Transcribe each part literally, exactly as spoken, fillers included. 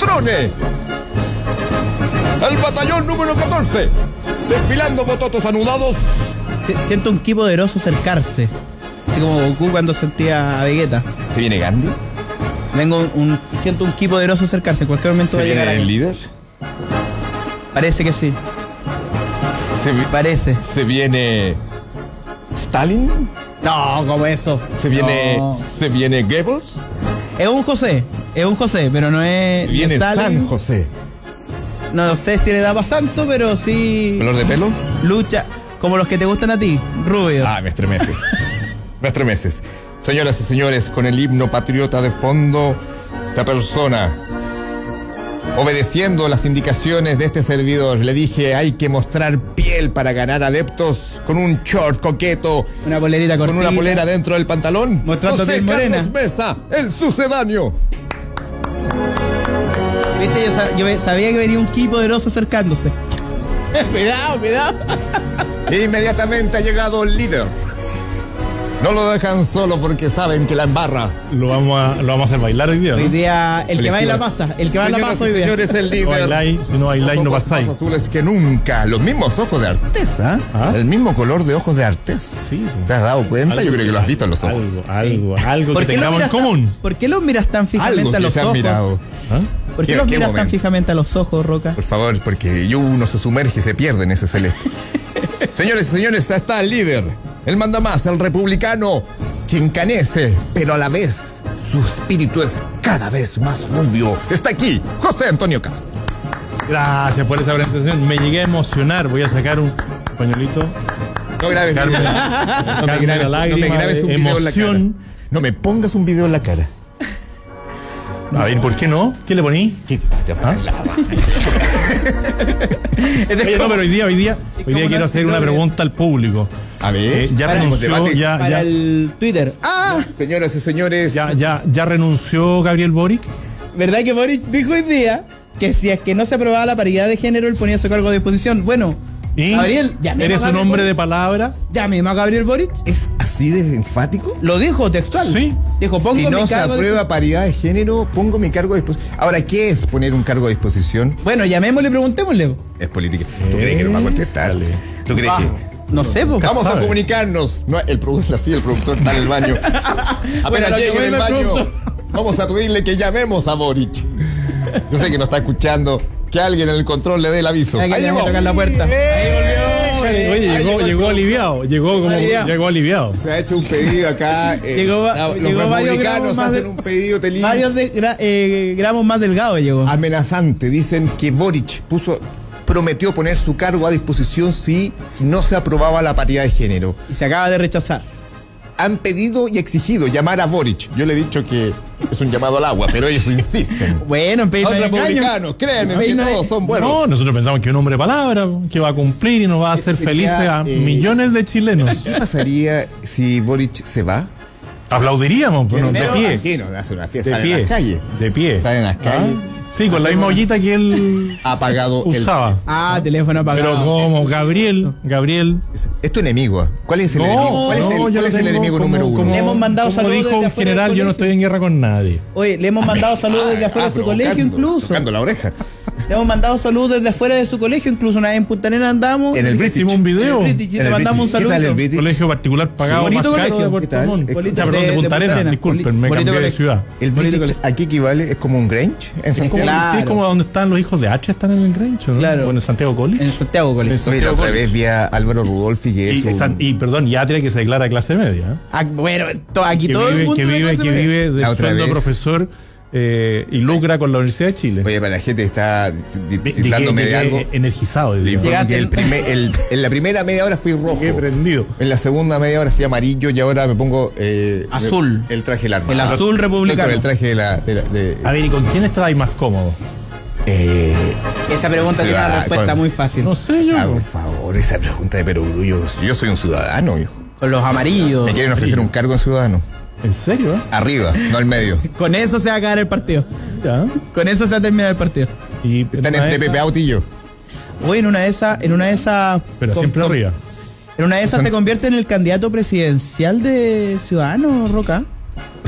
Grone. El batallón número catorce. Desfilando bototos anudados. Siento un ki poderoso acercarse. Así como Goku cuando sentía a Vegeta. ¿Se viene Gandhi? Vengo un, un, siento un ki poderoso acercarse. En cualquier momento va a llegar el aquí. líder? Parece que sí. Se vi- Parece. ¿Se viene Stalin? No, como eso. ¿Se viene, No. ¿se viene Goebbels? Es un José. Es un José, pero no es. ¿Se viene Stalin. San José? No sé si le da para santo, pero sí. ¿Color de pelo? Lucha. Como los que te gustan a ti, rubios. Ah, me estremeces. Me estremeces. Señoras y señores, con el himno patriota de fondo, esta persona, obedeciendo las indicaciones de este servidor, le dije, hay que mostrar piel para ganar adeptos con un short coqueto, Una polerita con cortita. una polera dentro del pantalón. Mostrando José piel morena. Carlos Mesa, el sucedáneo. Viste, yo, sab- yo ve- sabía que venía un ki poderoso acercándose. Cuidado, cuidado. E inmediatamente ha llegado el líder. No lo dejan solo porque saben que la embarra. Lo vamos a, lo vamos a hacer bailar hoy día, ¿no? Hoy día, el que Colectivo. baila pasa. El que baila Señoras pasa hoy y día. señores, el No líder. bailáis, si no bailáis no Los ojos pasáis. más azules que nunca. Los mismos ojos de Artés, ¿ah? ¿Ah? El mismo color de ojos de Artés. Sí. ¿Te has dado cuenta? Algo Yo creo que lo has visto en los ojos. Algo, algo, algo ¿Por que qué los tengamos en miras tan- común. ¿Por qué los miras tan fijamente Algo a que los se han ojos? mirado. ¿Ah? ¿Por qué ¿Qué- los qué miras tan momento? fijamente a los ojos, Roca? Por favor, porque yo uno se sumerge y se pierde en ese celeste. Señores y señores, está el líder. El mandamás, el republicano, que encanece, pero a la vez su espíritu es cada vez más rubio. Está aquí, José Antonio Castro. Gracias por esa presentación. Me llegué a emocionar. Voy a sacar un pañuelito. No grabes, Sacarme- no me sacarme grabes, la no lágrima me grabes de un video en la cara. emoción. No me pongas un video en la cara. A ver, ¿por qué no? ¿Qué le poní? ¿Qué te va a ¿Ah? la Oye, no, pero hoy día, hoy día, hoy como día quiero una hacer una gloria. pregunta al público. A ver, Eh, ya para renunció, debate. ya, Para ya, el Twitter. ¡Ah! Señoras y señores, ya, ya, ya renunció Gabriel Boric. ¿Verdad que Boric dijo hoy día que si es que no se aprobaba la paridad de género, él ponía su cargo a disposición? Bueno, ¿Y Gabriel, llamemos eres a un Gabriel hombre de Boric. palabra? Llamemos a Gabriel Boric. ¿es así de enfático? Lo dijo textual. Sí. Dijo, pongo Si no mi se cargo a aprueba disposición. paridad de género, pongo mi cargo a disposición. Ahora, ¿qué es poner un cargo a disposición? Bueno, llamémosle y preguntémosle. Es política. ¿Tú crees que no va a contestar? Dale. ¿Tú crees Ah, que...? no sé, pues. Vamos a sabe. comunicarnos. No, el productor, así, el productor está en el baño. Apenas Bueno, lo que llegue en el vuelve el baño, productor. vamos a pedirle que llamemos a Boric. Yo sé que nos está escuchando. Que alguien en el control le dé el aviso. Hay que Ahí llegó. tocar la puerta. Ahí volvió. Oye, Ahí llegó, llegó el llegó productor. aliviado. Llegó como Aliviado. llegó aliviado. Se ha hecho un pedido acá. eh, Llegó va- los llegó varios gramos republicanos más hacen de- un pedido telín, Varios de gra- eh, gramos más delgado llegó. amenazante. Dicen que Boric puso, prometió poner su cargo a disposición si no se aprobaba la paridad de género. Y se acaba de rechazar. Han pedido y exigido llamar a Boric. Yo le he dicho que es un llamado al agua, pero ellos insisten. Bueno, en Los pedirle engaño. republicanos creen en que Pedirle- todos son buenos. No, nosotros pensamos que es un hombre de palabra, que va a cumplir y nos va a hacer Sería, felices a eh, millones de chilenos. ¿Qué pasaría si Boric se va? Aplaudiríamos, pero de Pero pie. Aquí no hace una fiesta, De sale en pie. las calles. De pie. Sale en las calles. Ah, sí, con la misma ollita que él Ha apagado el... usaba. Ah, teléfono apagado. Pero como Gabriel, Gabriel. Es tu enemigo. ¿Cuál es el No, enemigo? ¿Cuál es el, no, cuál yo es lo el tengo enemigo como- número uno? como- Le hemos mandado como saludos dijo desde un afuera general, del yo no colegio. estoy en guerra con nadie. Oye, le hemos mandado saludos desde afuera Ah, de su colegio provocando, incluso. Tocando la oreja. Le hemos mandado saludos desde afuera de su colegio, incluso una vez en Punta Arenas andamos. En el y- British. Hicimos un video. En el British, y En le el mandamos un British. ¿Qué saludo. tal el British? Colegio particular pagado bonito más caro colegio. de Puerto ¿Qué tal? Montt. Es- Bonito Ya, perdón, de de- de Punta Punta Arenas, Arenas. disculpen, me Bonito cambié de colegio. ciudad. El Bonito British colegio. aquí equivale, es como un Grange en Es como, Santiago. Claro. sí, es como donde están los hijos de H, están en el Grancho, ¿no? Claro. O en el Santiago College. En Santiago Colegio. En Oye, la Santiago otra College. vez vi a Álvaro Rudolfi, que es Y, un- San- y, perdón, Yatria, que se declara clase media. ¿eh? Ah, bueno, to- aquí Que todo el vive, mundo que de vive, clase que media. vive del La otra sueldo de vez. profesor eh, y lucra con la Universidad de Chile. Oye, para la gente que está di- di- Di- titlándome llegué- de algo, llegué energizado. le digo. informo Llegaste que el el- primer- el- en la primera media hora fui rojo. Llegué prendido. En la segunda media hora fui amarillo y ahora me pongo eh, Azul. El traje del arma. El azul republicano. Con el traje de la. De la- de- A ver, ¿y con quién estabais más cómodo? eh, Esa pregunta tiene una Ciudad- respuesta con- muy fácil. No sé yo. ah, por favor, esa pregunta de Perogrullo. Yo soy un ciudadano, hijo. Con los amarillos. Me quieren ofrecer un cargo en ciudadano. ¿En serio? eh? Arriba, no al medio. Con eso se va a acabar el partido. Ya. Con eso se va a terminar el partido. Y Están una de entre esas- Pepe Out y yo. Hoy en una de esas, en una de esas. Pero con- siempre con- arriba. En una de esas Son- te convierte en el candidato presidencial de Ciudadanos, Roca.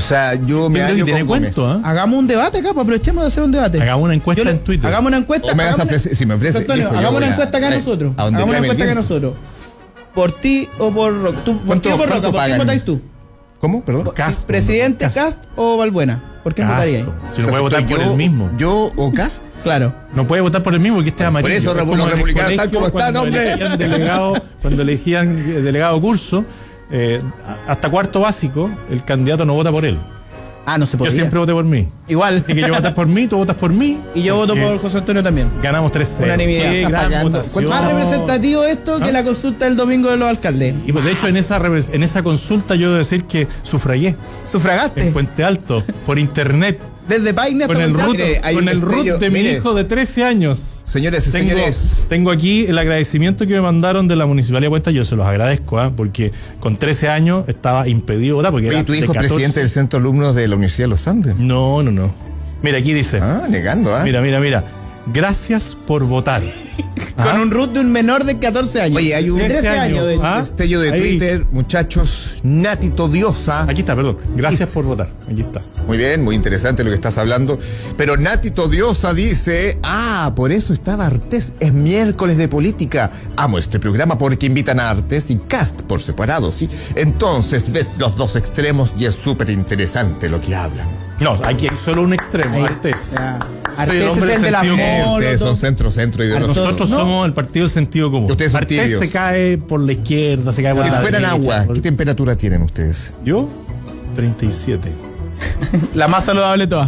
O sea, yo me Yo creo hallo que tiene con Gómez. cuento, ¿eh? Hagamos un debate acá, pues aprovechemos de hacer un debate. Hagamos una encuesta Yo le- en Twitter. Hagamos una encuesta. O me vas a hagamos una- ofrecer- si me ofrece, José Antonio, hijo, yo hagamos voy una a- encuesta acá a- nosotros. a donde Hagamos una tráeme el encuesta acá viento. nosotros. ¿Por ti o por Roca? ¿Tú, ¿Por ¿Cuánto- ti o por cuánto Roca? ¿Por quién pagan? votáis tú? ¿Cómo? Perdón. Cast, ¿Presidente, Cast. Cast o Balbuena? ¿Por quién Cast. votaríais? Si no puede votar por yo, el mismo. ¿Yo o Cast? Claro. No puede votar por el mismo porque este es amarillo. eso, Es los como en el republicanos están colegio como están, cuando hombre. elegían delegado, cuando elegían eh, delegado curso, eh, hasta cuarto básico, el candidato no vota por él. Ah, no se Yo podría. siempre voté por mí. Igual. Así que yo votas por mí, tú votas por mí. Y yo voto porque por José Antonio también. Ganamos tres cero. Unanimidad. Qué Está gran pagando. votación. Más representativo esto que ¿Ah? la consulta del domingo de los alcaldes. Y pues de hecho en esa, repres- en esa consulta yo debo decir que sufragué Sufragaste. en Puente Alto, por internet, Desde Paine hasta con el Puente root, Alto. Mire, hay con un el root destello, de mi mire. hijo de trece años. Señores y Tengo, señores. tengo aquí el agradecimiento que me mandaron de la Municipalidad de Puente, yo se los agradezco, ¿ah? Porque con trece años estaba impedido votar. Porque Oye, era tu de hijo es catorce. presidente del Centro de Alumnos de la Universidad de los Andes. No, no, no. Mira, aquí dice. Ah, negando, ¿ah? Mira, mira, mira. Gracias por votar. Con ¿Ah? un root de un menor de catorce años. Oye, hay un de trece trece años, de hecho. ¿ah? destello de Ahí. Twitter, muchachos. Natito Diosa. Aquí está, perdón. Gracias por votar. Aquí está. Muy bien, muy interesante lo que estás hablando. Pero Natito Diosa dice, ah, por eso estaba Artés. Es miércoles de política. Amo este programa porque invitan a Artés y Cast por separado, ¿sí? Entonces ves los dos extremos y es súper interesante lo que hablan. No, aquí hay solo un extremo, Ahí. Artés. Ya. Soy Artés el hombre es el del de la sentido moda. común. Ustedes son centro, centro ideológico. Nosotros No. somos el partido del sentido común. Ustedes son Artés tibios. se cae por la izquierda, se cae por Si la fueran derecha. agua, por- ¿qué temperatura tienen ustedes? ¿Yo? treinta y siete. La más saludable de todas.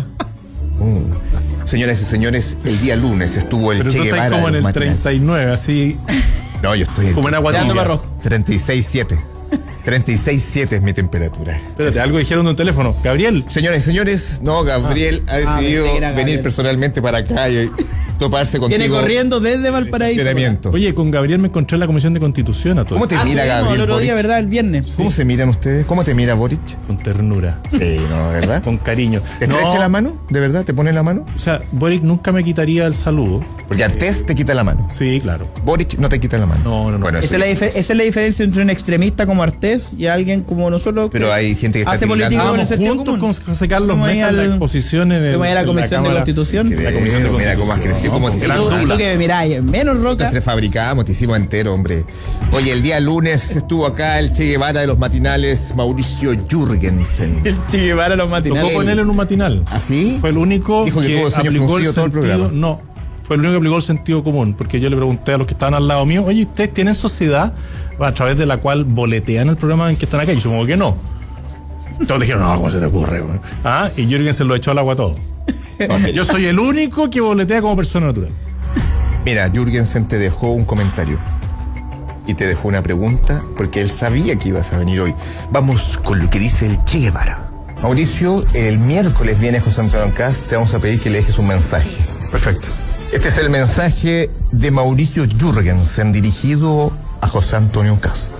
Uh. Señoras y señores, el día lunes estuvo el Pero Che tú estás Guevara como en de el los matinales. treinta y nueve, así No, yo estoy en como en agua Tirando tibia. para rojo. treinta y seis siete. treinta y seis siete es mi temperatura. Espérate, algo dijeron de un teléfono. Gabriel, Señoras y señores, no, Gabriel ha Ah, decidido pensé que era venir Gabriel. personalmente para acá y toparse contigo. Viene corriendo desde Valparaíso. Estacionamiento. oye, con Gabriel me encontré en la Comisión de Constitución a todo. ¿Cómo te Ah, mira estuvimos Gabriel? el otro día, Boric? ¿verdad? El viernes. ¿Cómo se miran ustedes? ¿Cómo te mira Boric? Con ternura, Sí, ¿no? ¿Verdad? con cariño. ¿Te No, estrecha la mano? ¿De verdad? ¿Te pone la mano? O sea, Boric nunca me quitaría el saludo. Porque Artés te quita la mano. Sí, claro. Boric no te quita la mano. No, no, no. Bueno, Esa eso es, la es- dife- esa es la diferencia entre un extremista como Artés y alguien como nosotros. que Pero hay gente que está hace tildando- política con el Vamos sentido juntos común. con José Carlos Fuimos ahí Mesa en la al- exposición en, el, fuimos ahí a la en Comisión de Cámara- Constitución. Creo, la Comisión de mira cómo has Constitución, crecido, ¿no? cómo te- Y Gran tú, y dupla. tú que miráis, menos Roca. Te fabricamos, te hicimos entero, hombre. Oye, el día lunes estuvo acá el Che Guevara de los matinales, Mauricio Jürgensen. El Che Guevara los Tocó matinales. ponerle en un matinal. ¿Así? Fue el único Dijo que que, tuvo sueño aplicó el fruncido todo el sentido. programa. No, fue el único que aplicó el sentido común. Porque yo le pregunté a los que estaban al lado mío, oye, ¿ustedes tienen sociedad a través de la cual boletean el programa en que están acá? Y yo supongo que no. Todos dijeron, no, ¿cómo se te ocurre? güey? Ah, y Jürgensen lo echó al agua todo. Yo soy el único que boletea como persona natural. Mira, Jürgensen te dejó un comentario. Y te dejó una pregunta porque él sabía que ibas a venir hoy. Vamos con lo que dice el Che Guevara. Mauricio, el miércoles viene José Antonio Cast, te vamos a pedir que le dejes un mensaje. Perfecto. Este es el mensaje de Mauricio Jürgensen dirigido a José Antonio Cast.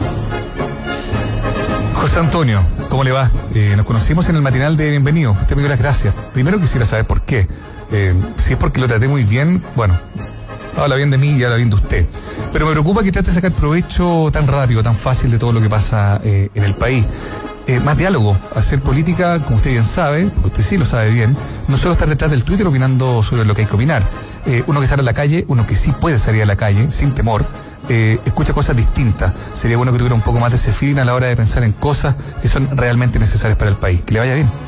José Antonio, ¿cómo le va? Eh, nos conocimos en el matinal de Bienvenido. Usted me dio las gracias. Primero quisiera saber por qué. Eh, si es porque lo traté muy bien, bueno, habla bien de mí y habla bien de usted. Pero me preocupa que trate de sacar provecho tan rápido, tan fácil de todo lo que pasa eh, en el país. Eh, más diálogo, hacer política, como usted bien sabe, porque usted sí lo sabe bien, no solo estar detrás del Twitter opinando sobre lo que hay que opinar. Eh, uno que sale a la calle, uno que sí puede salir a la calle, sin temor, eh, escucha cosas distintas. Sería bueno que tuviera un poco más de ese feeling a la hora de pensar en cosas que son realmente necesarias para el país. Que le vaya bien.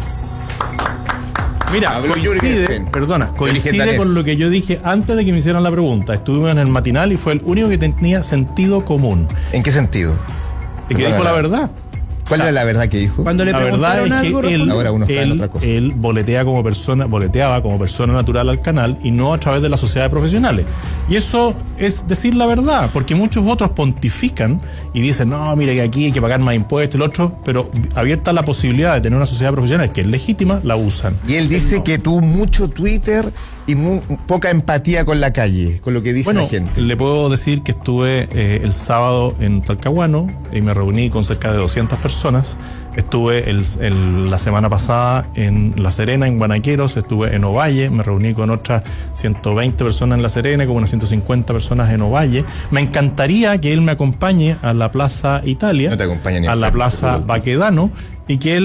Mira, Habló coincide, Jürgensen. perdona, coincide legendario. con lo que yo dije antes de que me hicieran la pregunta. Estuvimos en el matinal y fue el único que tenía sentido común. ¿En qué sentido? Y que Perdona, dijo la verdad. ¿Cuál era la verdad que dijo? Cuando le La verdad preguntaron es algo, que él, respondió. Ahora uno está en él, otra cosa. él boletea como persona, boleteaba como persona natural al canal y no a través de la sociedad de profesionales. Y eso es decir la verdad, porque muchos otros pontifican y dicen, no, mire que aquí hay que pagar más impuestos y el otro, pero abierta la posibilidad de tener una sociedad profesional que es legítima, la usan. Y él dice que tuvo mucho Twitter y mu- poca empatía con la calle, con lo que dice Bueno, la gente. le puedo decir que estuve eh, el sábado en Talcahuano y me reuní con cerca de doscientas personas. Estuve el, el- la semana pasada en La Serena, en Guanaqueros, estuve en Ovalle, me reuní con otras ciento veinte personas en La Serena, como unas ciento cincuenta personas en Ovalle. Me encantaría que él me acompañe a la Plaza Italia, No te acompaña ni a el la Frente Plaza Fútbol. Baquedano, y que él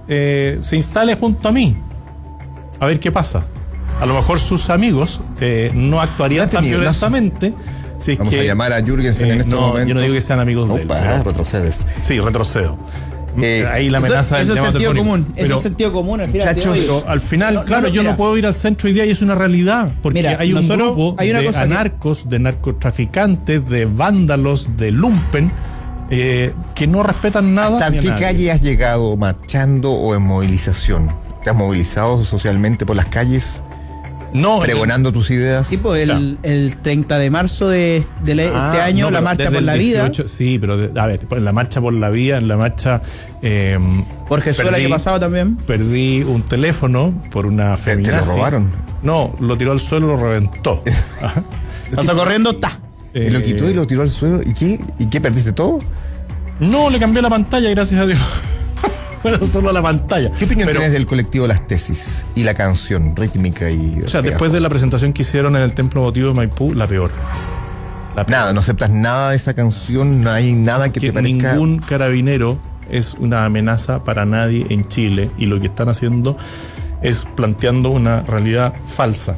eh, se instale junto a mí. A ver qué pasa. A lo mejor sus amigos eh, no actuarían No ha tan tenido violentamente. Si es Vamos que, a llamar a Jürgensen eh, en estos no, momentos. yo no digo que sean amigos de él. Opa, pero- retrocedes. Sí, retrocedo. Eh, Ahí la Eso, amenaza del eso es llamado sentido telefónico. común. Eso Pero- es sentido común. Al final, Muchachos, oye, Pero al final, no, no, claro, no, yo mira. no puedo ir al centro hoy día y es una realidad. Porque Mira, hay un nosotros- grupo hay una de cosa que- anarcos, de narcotraficantes, de vándalos, de lumpen, eh, que no respetan nada. ¿Hasta ni a qué nadie. calle has llegado marchando o en movilización? ¿Te has movilizado socialmente por las calles, No, pregonando tus ideas? Tipo, el, el treinta de marzo de, de la- Ah, este año, no, la pero marcha desde por el la vida. dieciocho, sí, pero de- a ver, en la marcha por la vida, en la marcha. Eh, Por Jesús el perdí- año pasado también. Perdí un teléfono por una ¿Te, te lo feminazi. robaron? No, lo tiró al suelo, lo reventó. Ajá. Pasó corriendo, ta. ¿Y lo quitó y lo tiró al suelo? ¿Y qué? ¿Y qué perdiste todo? No, le cambié la pantalla, gracias a Dios. Bueno, solo la pantalla. ¿Qué opinión Pero, tienes del colectivo Las Tesis y la canción rítmica y... O sea, después de la presentación que hicieron en el Templo Votivo de Maipú, la peor. La peor. Nada, no aceptas nada de esa canción, no hay nada que, Que te parezca... ningún carabinero es una amenaza para nadie en Chile y lo que están haciendo es planteando una realidad falsa.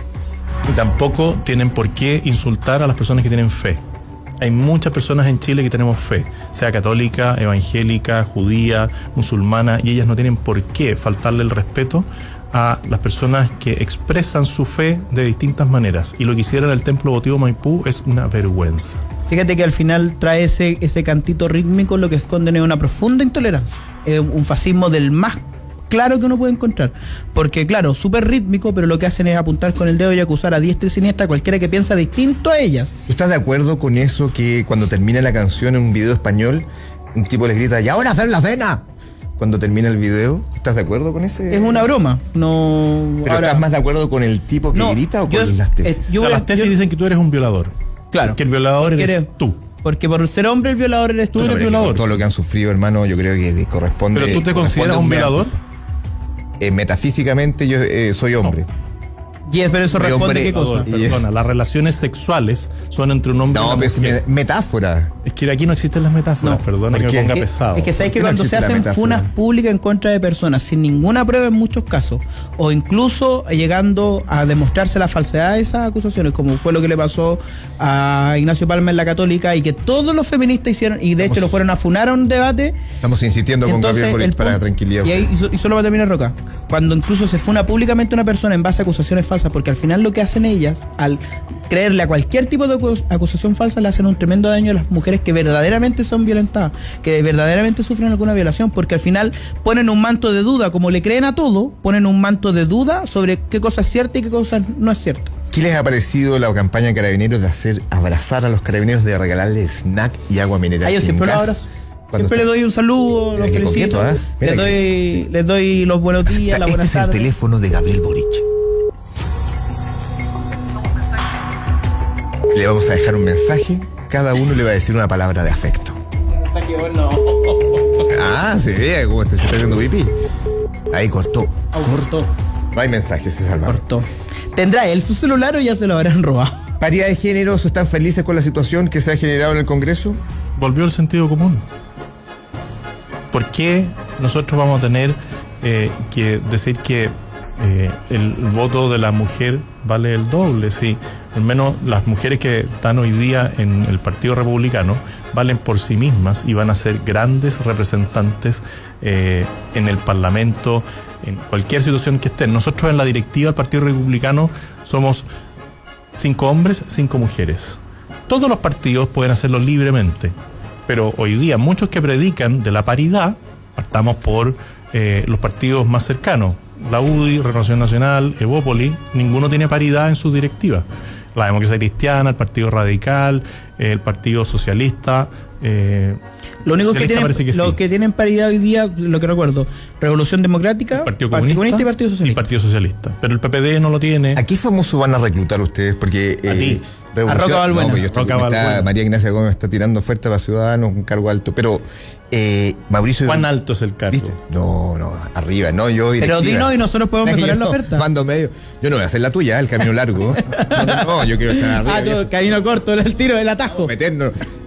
Y tampoco tienen por qué insultar a las personas que tienen fe. Hay muchas personas en Chile que tenemos fe, sea católica, evangélica, judía, musulmana, y ellas no tienen por qué faltarle el respeto a las personas que expresan su fe de distintas maneras. Y lo que hicieron en el Templo Votivo Maipú es una vergüenza. Fíjate que al final trae ese, ese cantito rítmico, lo que esconden es una profunda intolerancia. Es un fascismo del más claro que uno puede encontrar. Porque, claro, súper rítmico, pero lo que hacen es apuntar con el dedo y acusar a diestra y siniestra a cualquiera que piensa distinto a ellas. ¿Tú estás de acuerdo con eso que cuando termina la canción en un video español, un tipo les grita, ¡y ahora hacer la cena! Cuando termina el video, ¿estás de acuerdo con ese? Es una broma. No. ¿Pero ahora- estás más de acuerdo con el tipo que No, grita o yo- con las tesis? eh, O yo- sea, las tesis yo- dicen que tú eres un violador. Claro. Que el violador Porque eres eres- tú. Porque por ser hombre el violador eres tú. Tú No, eres pero es que violador. con todo lo que han sufrido, hermano, yo creo que corresponde... ¿Pero tú te corresponde consideras un mea violador? culpa. Eh, metafísicamente yo eh, soy hombre. Y es, pero eso Soy responde hombre, qué cosa. y- Perdona, las relaciones sexuales son entre un hombre y No, una pero es mujer. me- metáfora. Es que aquí no existen las metáforas, No. perdona ¿Por que me qué? ponga Es que- pesado. Es que sabéis ¿Por qué que no cuando se existe la hacen metáfora? funas públicas en contra de personas sin ninguna prueba en muchos casos, o incluso llegando a demostrarse la falsedad de esas acusaciones, como fue lo que le pasó a Ignacio Palma en la Católica, y que todos los feministas hicieron, y de hecho lo fueron a funar a un debate. Estamos insistiendo con Entonces, Gabriel Boric el para punto- tranquilidad. Y, ahí, y so- y solo va a terminar Roca. Cuando incluso se funa públicamente a una persona en base a acusaciones falsas, porque al final lo que hacen ellas, al creerle a cualquier tipo de acu- acusación falsa, le hacen un tremendo daño a las mujeres que verdaderamente son violentadas, que verdaderamente sufren alguna violación, porque al final ponen un manto de duda, como le creen a todo, ponen un manto de duda sobre qué cosa es cierta y qué cosa no es cierta. ¿Qué les ha parecido la campaña de Carabineros de hacer abrazar a los carabineros, de regalarles snack y agua mineral? A ellos sin siempre los gas? abrazo. Cuando Siempre está- les doy un saludo, los Mira qué felicito, coqueto, ¿eh? Mira les, que- doy, les doy los buenos días, Este las buenas es el tardes. teléfono de Gabriel Boric. Le vamos a dejar un mensaje. Cada uno le va a decir una palabra de afecto. Ah, se ve como este se está haciendo pipí. Ahí cortó. Cortó. No hay mensajes, se salvaron. Cortó. ¿Tendrá él su celular o ya se lo habrán robado? ¿Paridad de géneros están felices con la situación que se ha generado en el Congreso? Volvió el sentido común. ¿Por qué nosotros vamos a tener eh, que decir que eh, el voto de la mujer vale el doble? Si al menos las mujeres que están hoy día en el Partido Republicano valen por sí mismas y van a ser grandes representantes eh, en el Parlamento, en cualquier situación que estén. Nosotros en la directiva del Partido Republicano somos cinco hombres, cinco mujeres. Todos los partidos pueden hacerlo libremente, pero hoy día muchos que predican de la paridad, partamos por eh, los partidos más cercanos, la U D I, Renovación Nacional, Evópoli, ninguno tiene paridad en su directiva. La Democracia Cristiana, el Partido Radical, eh, el Partido Socialista. Eh, Lo único que Socialista tienen, parece que lo sí. que tienen paridad hoy día, lo que recuerdo, Revolución Democrática, Partido Comunista, y Partido Socialista. Partido Socialista. Pero el P P D no lo tiene. ¿A qué famoso van a reclutar ustedes? Porque A ti. Revolución- A Roca Balbuena. No, pues yo estoy- Roca me está- Balbuena. María Ignacia Gómez está tirando oferta para Ciudadanos, un cargo alto. Pero eh, Mauricio... ¿Cuán alto es el cargo? ¿Viste? No, no, arriba, no, yo Pero directiva. dinos y nosotros podemos ¿Sabes que mejorar yo la no oferta? Mando medio. Yo no voy a hacer la tuya, el camino largo. No, no, no, yo quiero estar arriba. Ah, viejo. tú, camino corto, el tiro del atajo. Meternos.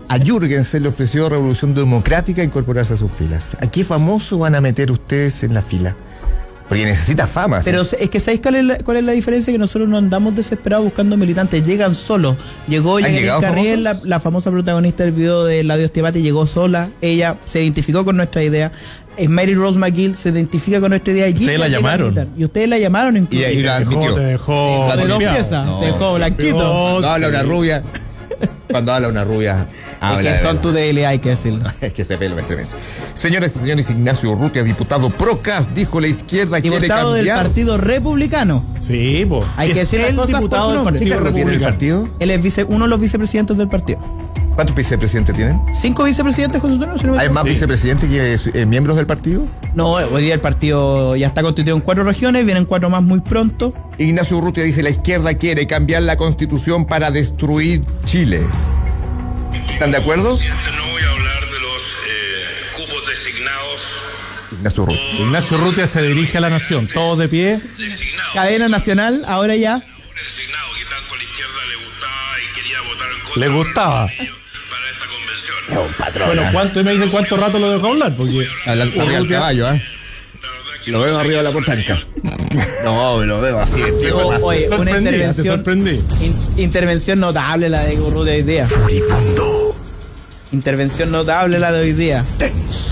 A Jürgensen le ofreció Revolución Democrática incorporarse a sus filas. ¿A qué famoso van a meter ustedes en la fila? Porque necesita fama. Pero ¿sí? es que ¿sabéis cuál es, la, cuál es la diferencia? Que nosotros no andamos desesperados buscando militantes, llegan solos. Llegó Jacqueline Carriel, la, la famosa protagonista del video de La Dios Tebate, llegó sola, ella se identificó con nuestra idea. Es Mary Rose McGill, se identifica con nuestra idea. Y ustedes la llamaron. Y ustedes la llamaron incluso. Y ahí la admitió. Te dejó. De dos piezas, No. te dejó blanquito. Cuando habla una rubia, cuando habla una rubia, habla. Es que son de tu D L A, hay que decirlo. Es que ese pelo me estremece. Señores y señores, Ignacio Urrutia, diputado Procas, dijo la izquierda quiere Diputado del cambiar. Partido Republicano. Sí, pues. Hay que decir las el cosas por diputado su del nombre. ¿Qué Partido cargo tiene el Republicano. partido? Él es vice, uno de los vicepresidentes del partido. ¿Cuántos vicepresidentes tienen? ¿Cinco vicepresidentes, José Antonio? Si no me ¿Hay más equivoco. vicepresidentes que eh, miembros del partido? No, hoy día el partido ya está constituido en cuatro regiones, vienen cuatro más muy pronto. Ignacio Urrutia dice la izquierda quiere cambiar la constitución para destruir Chile. ¿Están de acuerdo? No voy a hablar de los eh, cupos designados. Ignacio Urrutia. Ignacio Urrutia se dirige a la nación, todos de pie. Designados. Cadena nacional, ahora ya. Designados que tanto a la izquierda le gustaba y quería votar en contra. Le gustaba. Para esta convención. Es un patrón. Bueno, ¿cuánto? Y me dicen cuánto rato lo dejó hablar, porque Hablando arriba del caballo, ¿ah? Lo veo arriba de la portanca. No, lo veo así. O- oye, una sorprendí, te intervención, sorprendí. in- intervención notable la de Urrutia hoy día. Furibundo. Intervención notable la de hoy día. Tenso.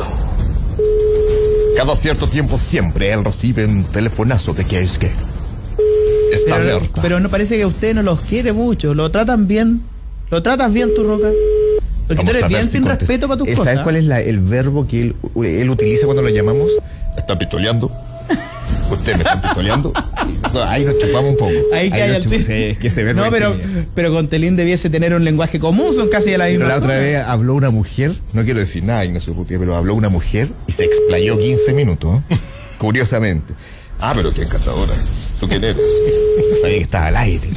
Cada cierto tiempo siempre él recibe un telefonazo de que es que está Pero, alerta. pero no parece que usted no los quiere mucho. Lo tratan bien. Lo tratas bien, tu Roca. Porque Vamos tú a eres ver bien si sin contesta. respeto para tus Eh, cosas. ¿Sabes cuál es la- el verbo que él, él utiliza cuando lo llamamos? Está pistoleando. Usted me está pistoleando. Eso, ahí nos chupamos un poco. Ahí que hay nos al chupamos. ti- Sí, es que ese verbo No, es pero, genial. pero con Telín debiese tener un lenguaje común, son casi de la Pero misma. la otra zona. vez habló una mujer, no quiero decir nada, Ignacio Urrutia, pero habló una mujer y se explayó quince minutos, ¿eh? Curiosamente. Ah, pero qué encantadora. ¿Tú quién eres? No sabía que estaba al aire.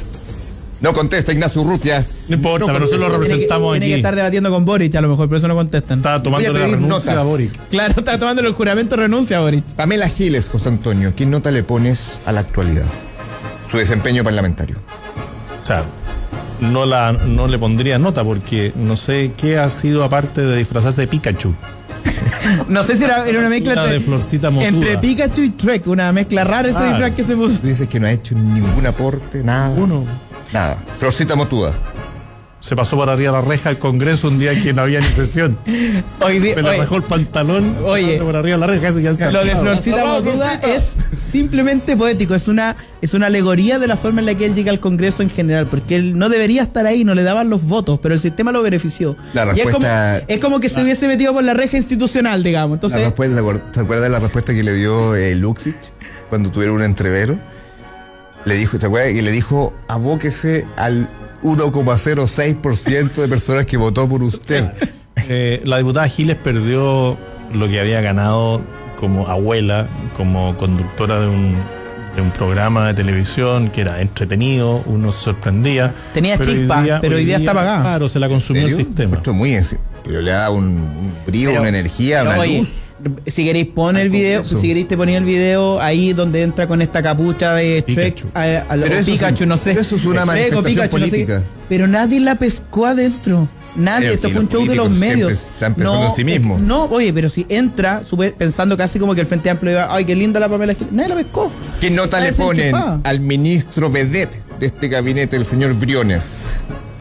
No contesta Ignacio Urrutia. No importa, pero nosotros lo Tiene que, representamos tiene que aquí. estar debatiendo con Boric, a lo mejor, por eso no contestan. Estaba tomando Voy a la pedir renuncia notas. a Boric. Claro, está tomando el juramento de renuncia, Boric. Pamela Giles, José Antonio, ¿qué nota le pones a la actualidad? Su desempeño parlamentario. O sea, no, la, no le pondría nota porque no sé qué ha sido aparte de disfrazarse de Pikachu. No sé si era, era una mezcla Una entre, de Florcita Motuda. entre Pikachu y Trek, una mezcla rara ese Ah. disfraz que se puso. Dices que no ha hecho ningún aporte, nada. Uno. Nada. Florcita Motuda. Se pasó por arriba la reja al Congreso un día que no había ni sesión. Hoy día, Se le oye, rajó el pantalón. Oye. pasando por arriba la reja. Ese ya está. lo de Florcita Vamos, Motuda Florcita. es simplemente poético, es una, es una alegoría de la forma en la que él llega al Congreso en general, porque él no debería estar ahí, no le daban los votos, pero el sistema lo benefició. La Y es como, respuesta- es como que se hubiese metido por la reja institucional, digamos. La Entonces, respuesta, ¿te acuer- ¿te acuerdas de la respuesta que le dio eh, Luxich cuando tuvieron un entrevero? Le dijo, ¿te acuerdas? Y le dijo, abóquese al uno coma cero seis por ciento de personas que votó por usted. Eh, la diputada Giles perdió lo que había ganado como abuela, como conductora de un, de un programa de televisión que era entretenido, uno se sorprendía. Tenía chispa, pero hoy día está apagada. Claro, se la consumió el sistema. Esto es muy en serio. Pero le da un, un brío, Pero- una energía, pero una oye, luz. si queréis poner el video, Congreso. si queréis te ponía el video ahí donde entra con esta capucha de Trek, Pikachu. a, a- Pero o eso es Pikachu, un- no sé. pero eso es una Trek o manifestación Pikachu, no sé qué. política. Pero nadie la pescó adentro. Nadie, Pero esto que fue un los show de los políticos medios. siempre están pensando en sí es- mismos. No, oye, pero si entra supe- pensando casi como que el Frente Amplio iba, ay, qué linda la Pamela Gil. Nadie la pescó. ¿Qué nota Nadie le se ponen enchufaba. al ministro vedette de este gabinete, el señor Briones?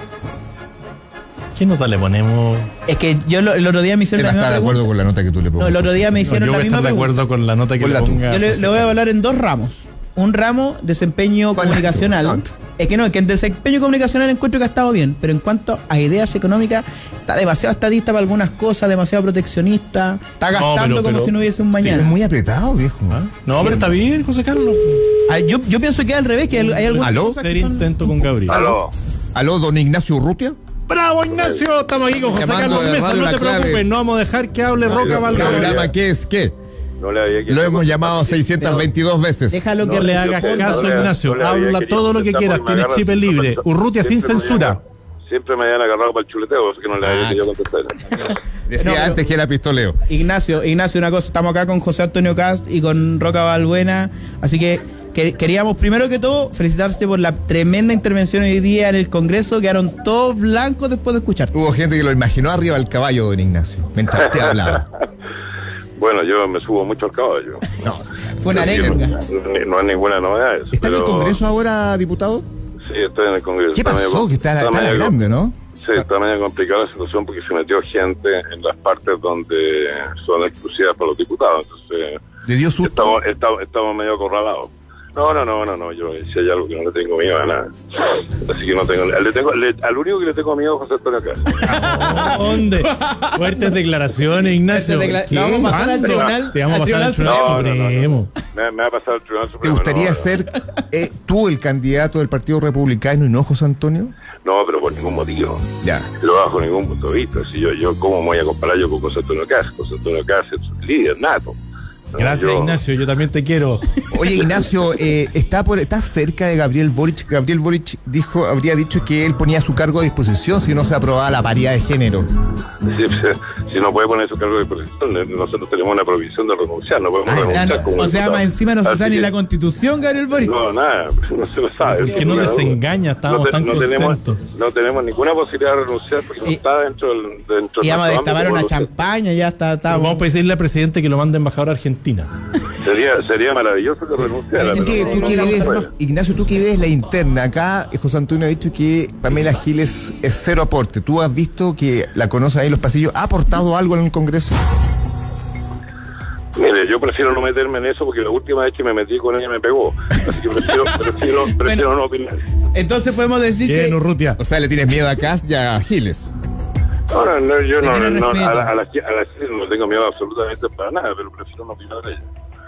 ¿Qué nota le ponemos? Es que yo lo- el otro día me Él hicieron la está misma de acuerdo pregunta. con la nota que tú le No, pongas. el otro día me No, hicieron yo voy la a misma estar de pregunta. acuerdo con la nota que Ponla le tú. ponga. Yo le, José le voy a Carlos. hablar en dos ramos. Un ramo, desempeño ¿Cuál es tu? comunicacional. No. Es que no, es que en desempeño comunicacional encuentro que ha estado bien, pero en cuanto a ideas económicas, está demasiado estadista para algunas cosas, demasiado proteccionista, está No, gastando pero- como pero- si no hubiese un Es mañana. muy apretado, viejo. ¿Ah? No, pero está bien, José Carlos. Ah, yo, yo pienso que es al revés, que hay, hay algunas ¿Aló? cosas Hacer que son- intento con Gabriel. Aló. ¿Aló, don Ignacio Urrutia? ¡Bravo, Ignacio! Estamos aquí con José Llamando Carlos de Mesa. Radio No La te Clave. preocupes, no vamos a dejar que hable Roca no, Valverde. ¿Programa qué es qué? No le había Lo hemos llamado seiscientas veintidós veces. Déjalo No que le le hagas yo- caso, no le- Ignacio. no le había Habla querido todo lo que contestar quieras. porque me Tienes agarran chip sin libre. contestar. Urrutia sin Siempre me censura. habían- Siempre me habían agarrado para el chuleteo, así que no le había Ah, querido contestar. Decía No, pero- antes que era pistoleo. Ignacio, Ignacio, una cosa, estamos acá con José Antonio Cast y con Roca Balbuena, así que que- queríamos primero que todo felicitarte por la tremenda intervención hoy día en el Congreso. Quedaron todos blancos después de escuchar. Hubo gente que lo imaginó arriba del caballo, don Ignacio, mientras usted hablaba. Bueno, yo me subo mucho al caballo. No, Fue una Así que arenga. No, no es ninguna novedad eso. ¿está en el pero- Congreso ahora, diputado? Sí, estoy en el Congreso. ¿Qué Está pasó? medio- Que está, está la medio- grande, ¿no? Sí, está medio complicada la situación porque se metió gente en las partes donde son exclusivas para los diputados. Entonces, ¿Le dio susto? estamos, estamos, estamos medio acorralados. No, no, no, no, no, yo si hay algo que no le tengo miedo a nada. Así que no tengo, le tengo le- al único que le tengo miedo es José Antonio Cast. ¿Dónde? Fuertes declaraciones, Ignacio. Fuertes declara- ¿Qué? Lo vamos a pasar al ¿Cuándo? tribunal- Te vamos a al pasar al tribunal Tribunal No, no, no, no. Supremo. Me, me va a pasar al Tribunal ¿Te Supremo. gustaría no, ser eh, tú el candidato del Partido Republicano y no José Antonio? No, pero por ningún motivo. Ya. Lo bajo ningún punto de vista. Si yo, yo ¿cómo me voy a comparar yo con José Antonio Cast? José Antonio Cast es un líder nato. No, Gracias, yo- Ignacio. Yo también te quiero. Oye, Ignacio, eh, está por, está cerca de Gabriel Boric. Gabriel Boric dijo, habría dicho que él ponía su cargo a disposición si no se aprobaba la paridad de género. Si, si- si no puede poner su cargo de disposición, nosotros tenemos una prohibición de renunciar, no podemos Ah, o sea, renunciar no- como o sea, diputado. más encima no se Así sabe ni que- la Constitución, Gabriel Boric. No, nada, no se lo sabe. ¿Por qué no Ninguna duda. desengaña? Estábamos no te- tan no tenemos, contentos. no tenemos ninguna posibilidad de renunciar porque no Y- está dentro del dentro Y vamos a nuestro destapar ámbito una por lo que- champaña, ya está. está Vamos a pedirle al presidente que lo mande embajador a Argentina. Sería, sería maravilloso que renunciara. Tú pero que- no- tú no- que no ves- puede. Ignacio, tú que ves la interna, acá eh, José Antonio ha dicho que Pamela Giles es cero aporte. ¿Tú has visto que la conoce ahí en los pasillos? ¿Ha aportado algo en el Congreso? Mire, yo prefiero no meterme en eso porque la última vez que me metí con ella me pegó. Así que prefiero, prefiero, prefiero no opinar. Entonces podemos decir Bien, que. Urrutia. O sea, le tienes miedo a Cast y a Giles. No, no, no, yo Le no, tiene no, a respeto. la, a la, a la- no tengo miedo absolutamente para nada, pero prefiero no opinar de ella.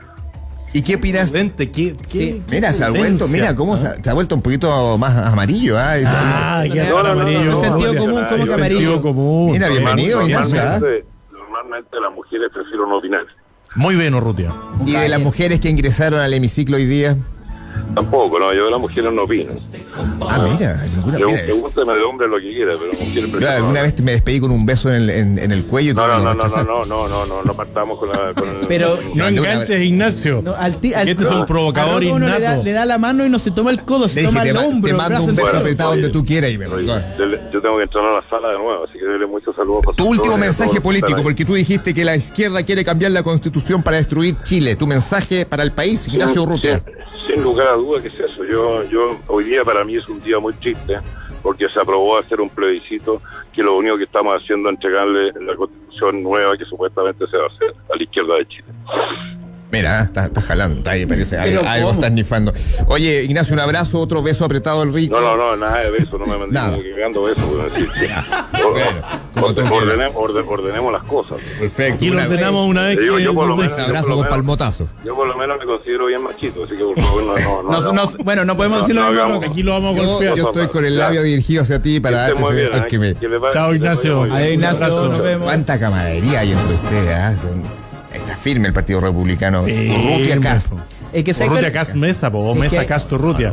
¿Y qué opinas? Prudente, ¿qué, qué, Sí. qué Mira, se ha vuelto, prudencia, mira cómo ¿no? se, ha- se ha vuelto un poquito más amarillo. ¿ah? Es- Ah, ya No, está no, no, amarillo. no, no, sentido Urrutia. común, ¿cómo que Es amarillo? sentido común. Mira, bienvenido, Normal- Ignacio. ¿ah? Normalmente, normalmente las mujeres prefiero no opinar. Muy bien, Urrutia. Y de las mujeres que ingresaron al hemiciclo hoy día. Tampoco, no, yo de las mujeres no opino. Ah, mira, ninguna Yo, mira, que gústeme de hombre lo que quiera, pero mujeres prefiero Claro, no. alguna vez me despedí con un beso en el, en, en el cuello y tú No, no, lo no, no, no, rechazaste. no, no, no, no, no partamos con la... Con el- Pero- No de una enganches, Ignacio. No, al ti- al- Este es un a provocador Rocco uno le da, innato. le da la mano y no se toma el codo, se Le toma dije, el te, ma- hombro. te el mando brazo un beso entero. apretado Oye, donde tú quieras y me Oye, mandó. yo- yo tengo que entrar a la sala de nuevo, así que dele muchos saludos. a Tu José último Antonio y a mensaje todos los que político, están ahí. porque tú dijiste que la izquierda quiere cambiar la constitución para destruir Chile. Tu mensaje para el país, Ignacio Urrutia. Sin, sin lugar a duda que es eso. Yo, yo, hoy día para mí es un día muy triste porque se aprobó hacer un plebiscito que lo único que estamos haciendo es entregarle la constitución nueva que supuestamente se va a hacer a la izquierda de Chile. Mira, está, está jalando, está ahí, parece algo, Pero algo ¿cómo? estás nifando. Oye, Ignacio, un abrazo, otro beso apretado al rico. No, no, no, nada de eso, no me mandé Nada. como que cagando eso. Bueno, sí, sí. O- Bueno, como orde- tú ordenemos, orden- ordenemos las cosas. Perfecto. Aquí lo una- ordenamos una vez que Yo- yo por lo nos menos- Un deja. abrazo por lo con menos- palmotazo. Yo por lo menos me considero bien machito, así que por favor no, no, no. No, hagamos- no, bueno, no podemos No, decir lo no mismo, hagamos- Rocco. Aquí lo vamos a Yo, golpear. yo estoy con el Ya. labio dirigido hacia ti para Que esté darte muy ese bien, al que ¿eh? me... Que le vaya- Chao, que le vaya Ignacio. muy bien. Adiós, Ignacio, abrazo. nos vemos. ¿Cuánta camaradería hay entre ustedes? ah? Son- Está firme el Partido Republicano. Sí, Urrutia Cast. Es que se Urrutia Cast Mesa, po, o Es Mesa que- Cast Urrutia.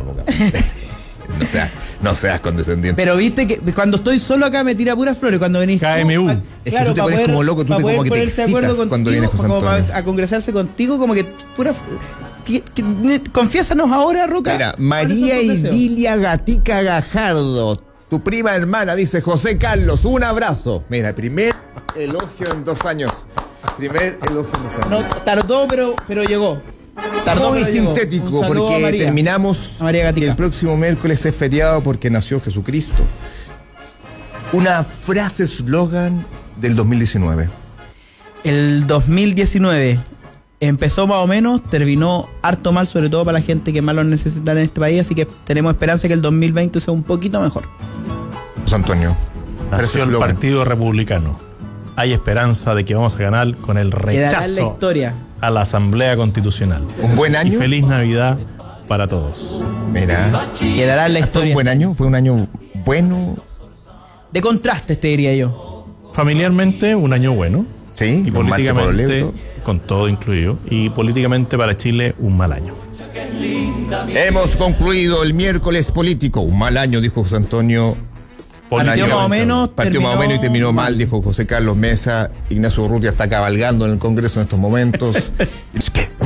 No seas, no seas condescendiente. Pero viste que cuando estoy solo acá me tira puras flores. Cuando venís K M U. tú, Es que tú te pa' pones como loco, tú pa' te- poder como que te ponerse de acuerdo excitas cuando contigo, viene José como pa- Antonio. a congresarse contigo, como que pura... que- que- ne- confiésanos ahora, Roca. Mira, ¿cuáles María son tus deseos? Idilia Gatica Gajardo, tu prima hermana, dice José Carlos, un abrazo. Mira, primer elogio en dos años. Primer elogio en dos años. No, tardó, pero, pero llegó. Tardó, Muy pero llegó. sintético, Un saludo a porque María. terminamos A María Gatica. el próximo miércoles es feriado porque nació Jesucristo. Una frase eslogan del dos mil diecinueve. El dos mil diecinueve empezó más o menos, terminó harto mal, sobre todo para la gente que más lo necesita en este país, así que tenemos esperanza que el dos mil veinte sea un poquito mejor. José Antonio. Nació frase el eslogan. Partido Republicano. Hay esperanza de que vamos a ganar con el Quedará en la rechazo historia. a la Asamblea Constitucional. Un buen Y año. feliz Navidad para todos. Mira, Quedará en la fue un historia. buen año, fue un año bueno. De contrastes, te diría yo. Familiarmente, un año bueno. Sí, Y con Marte políticamente, Poroleto. con todo incluido. Y políticamente para Chile, un mal año. Hemos concluido el miércoles político. Un mal año, dijo José Antonio. Partió Políticamente. más o menos. Partió más o menos y terminó mal, mal. dijo José Carlos Mesa. Ignacio Urrutia está cabalgando en el Congreso en estos momentos. Es que